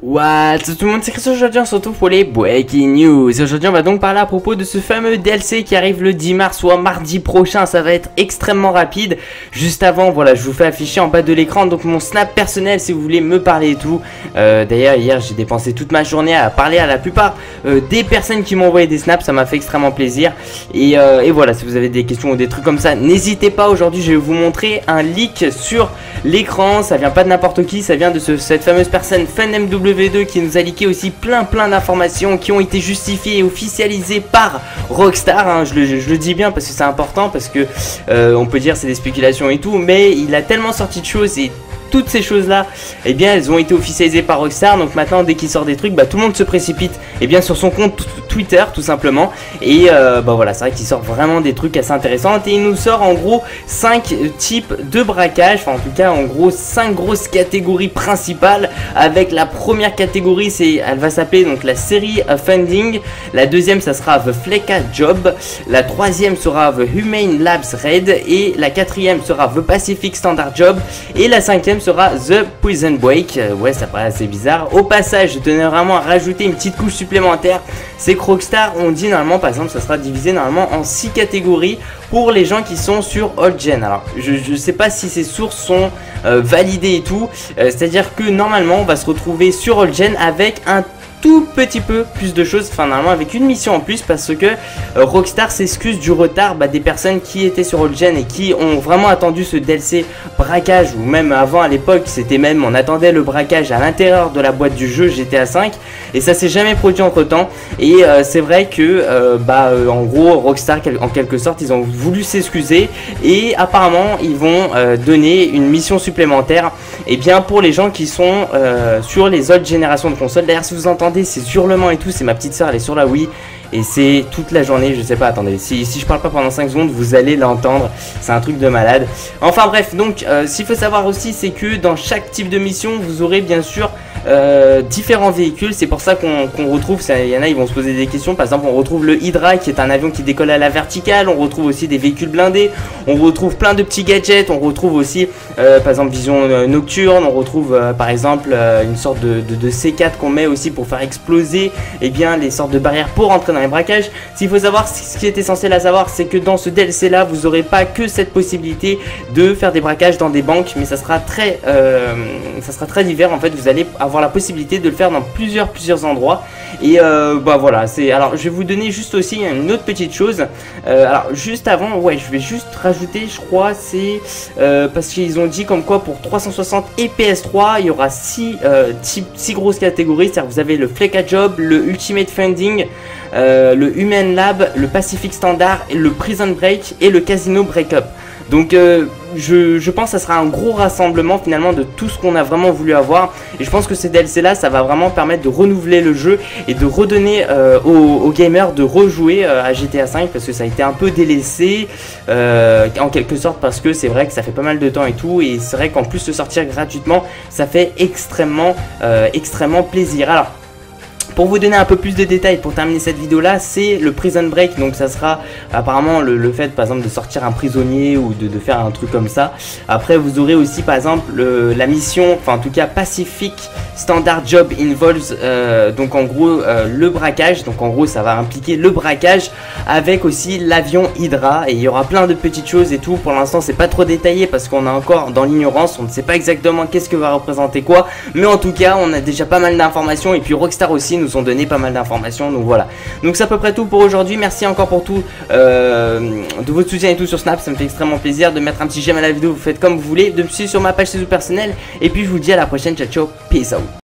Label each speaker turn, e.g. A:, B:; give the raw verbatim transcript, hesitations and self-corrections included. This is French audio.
A: What's up tout le monde, c'est Chris. Aujourd'hui on se retrouve pour les Breaking News. Aujourd'hui on va donc parler à propos de ce fameux D L C qui arrive le dix mars, soit mardi prochain. Ça va être extrêmement rapide. Juste avant, voilà, je vous fais afficher en bas de l'écran donc mon snap personnel si vous voulez me parler et tout. euh, D'ailleurs hier j'ai dépensé toute ma journée à parler à la plupart euh, des personnes qui m'ont envoyé des snaps. Ça m'a fait extrêmement plaisir. Et, euh, et voilà, si vous avez des questions ou des trucs comme ça, n'hésitez pas. Aujourd'hui je vais vous montrer un leak sur l'écran. Ça vient pas de n'importe qui, ça vient de ce, cette fameuse personne FunMW deux qui nous a leaké aussi plein plein d'informations qui ont été justifiées et officialisées par Rockstar, hein. je, le, je le dis bien parce que c'est important, parce que euh, on peut dire c'est des spéculations et tout, mais il a tellement sorti de choses et toutes ces choses là, eh bien elles ont été officialisées par Rockstar. Donc maintenant dès qu'il sort des trucs, bah, tout le monde se précipite eh bien, sur son compte Twitter tout simplement. Et euh, bah voilà, c'est vrai qu'il sort vraiment des trucs assez intéressants. Et il nous sort en gros cinq types de braquage, enfin en tout cas en gros cinq grosses catégories principales. Avec la première catégorie, c'est, elle va s'appeler donc la série Funding. La deuxième ça sera The Flecka Job. La troisième sera The Humane Labs Raid. Et la quatrième sera The Pacific Standard Job. Et la cinquième sera The Prison Break. euh, Ouais, ça paraît assez bizarre. Au passage, je tenais vraiment à rajouter une petite couche supplémentaire. C'est que Rockstar, on dit normalement, par exemple, ça sera divisé normalement en six catégories pour les gens qui sont sur Old Gen. Alors, je ne sais pas si ces sources sont euh, validées et tout. Euh, C'est-à-dire que normalement, on va se retrouver sur Old Gen avec un tout petit peu plus de choses, enfin normalement avec une mission en plus, parce que euh, Rockstar s'excuse du retard bah, des personnes qui étaient sur Old Gen et qui ont vraiment attendu ce D L C braquage, ou même avant à l'époque c'était même on attendait le braquage à l'intérieur de la boîte du jeu G T A cinq, et ça s'est jamais produit entre temps. Et euh, c'est vrai que euh, bah euh, en gros Rockstar en quelque sorte ils ont voulu s'excuser, et apparemment ils vont euh, donner une mission supplémentaire et eh bien pour les gens qui sont euh, sur les autres générations de consoles. D'ailleurs si vous entendez ces hurlements et tout, c'est ma petite soeur, elle est sur la Wii et c'est toute la journée, je sais pas, attendez, si, si je parle pas pendant cinq secondes vous allez l'entendre, c'est un truc de malade. Enfin bref, donc euh, ce qu'il faut savoir aussi c'est que dans chaque type de mission vous aurez bien sûr Euh, différents véhicules. C'est pour ça qu'on qu'on retrouve, il y en a ils vont se poser des questions, par exemple on retrouve le Hydra qui est un avion qui décolle à la verticale, on retrouve aussi des véhicules blindés, on retrouve plein de petits gadgets, on retrouve aussi euh, par exemple vision euh, nocturne, on retrouve euh, par exemple euh, une sorte de, de, de C quatre qu'on met aussi pour faire exploser et eh bien les sortes de barrières pour entrer dans les braquages. S'il faut savoir, ce qui était essentiel à savoir, c'est que dans ce D L C là vous n'aurez pas que cette possibilité de faire des braquages dans des banques, mais ça sera très euh, ça sera très divers en fait. Vous allez avoir la possibilité de le faire dans plusieurs plusieurs endroits. Et euh, bah voilà, c'est, alors je vais vous donner juste aussi une autre petite chose. euh, alors juste avant, ouais, je vais juste rajouter, je crois, c'est euh, parce qu'ils ont dit comme quoi pour trois cent soixante et P S trois il y aura six euh, grosses catégories. C'est-à-dire vous avez le Flecka Job, le Ultimate Funding, euh, le Human Lab, le Pacific Standard, et le Prison Break et le Casino Breakup. Donc euh, je, je pense que ça sera un gros rassemblement finalement de tout ce qu'on a vraiment voulu avoir. Et je pense que ces D L C là, ça va vraiment permettre de renouveler le jeu et de redonner euh, aux, aux gamers de rejouer euh, à G T A cinq, parce que ça a été un peu délaissé euh, en quelque sorte, parce que c'est vrai que ça fait pas mal de temps et tout. Et c'est vrai qu'en plus de sortir gratuitement, ça fait extrêmement, euh, extrêmement plaisir. Alors pour vous donner un peu plus de détails, pour terminer cette vidéo là, c'est le Prison Break. Donc ça sera apparemment le, le fait par exemple de sortir un prisonnier ou de, de faire un truc comme ça. Après vous aurez aussi par exemple le, la mission, enfin en tout cas Pacific Standard Job involves euh, donc en gros euh, le braquage. Donc en gros ça va impliquer le braquage avec aussi l'avion Hydra, et il y aura plein de petites choses et tout. Pour l'instant c'est pas trop détaillé parce qu'on est encore dans l'ignorance, on ne sait pas exactement qu'est-ce que va représenter quoi, mais en tout cas on a déjà pas mal d'informations, et puis Rockstar aussi nous ont donné pas mal d'informations. Donc voilà, donc c'est à peu près tout pour aujourd'hui. Merci encore pour tout euh, de votre soutien et tout sur Snap, ça me fait extrêmement plaisir. De mettre un petit j'aime à la vidéo, vous faites comme vous voulez, de me suivre sur ma page Facebook personnelle, et puis je vous dis à la prochaine, ciao ciao, peace out.